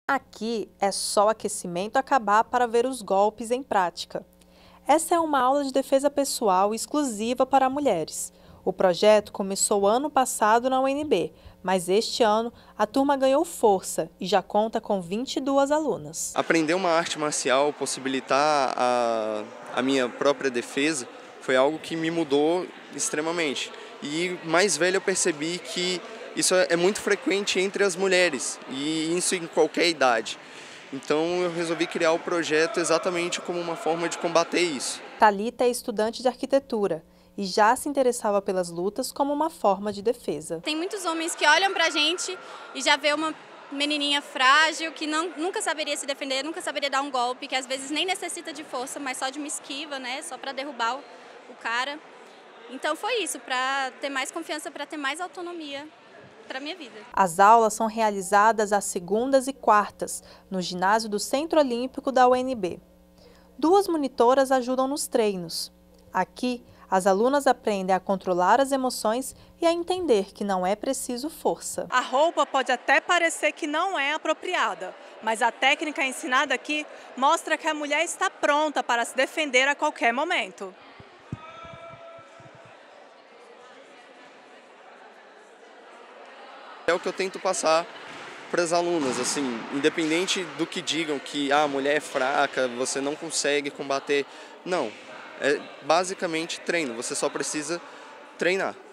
Aqui é só aquecimento acabar para ver os golpes em prática. Essa é uma aula de defesa pessoal exclusiva para mulheres. O projeto começou ano passado na UNB, mas este ano a turma ganhou força e já conta com 22 alunas. Aprender uma arte marcial, possibilitar a minha própria defesa, foi algo que me mudou extremamente. E mais velho eu percebi que isso é muito frequente entre as mulheres, e isso em qualquer idade. Então eu resolvi criar o projeto exatamente como uma forma de combater isso. Thalita é estudante de arquitetura e já se interessava pelas lutas como uma forma de defesa. Tem muitos homens que olham pra gente e já vê uma menininha frágil que nunca saberia se defender, nunca saberia dar um golpe, que às vezes nem necessita de força, mas só de uma esquiva, né? Só para derrubar o cara. Então foi isso, para ter mais confiança, para ter mais autonomia para minha vida. As aulas são realizadas às segundas e quartas, no ginásio do Centro Olímpico da UNB. 2 monitoras ajudam nos treinos. Aqui, as alunas aprendem a controlar as emoções e a entender que não é preciso força. A roupa pode até parecer que não é apropriada, mas a técnica ensinada aqui mostra que a mulher está pronta para se defender a qualquer momento. É o que eu tento passar para as alunas, assim, independente do que digam que a mulher é fraca, você não consegue combater. Não, é basicamente treino, você só precisa treinar.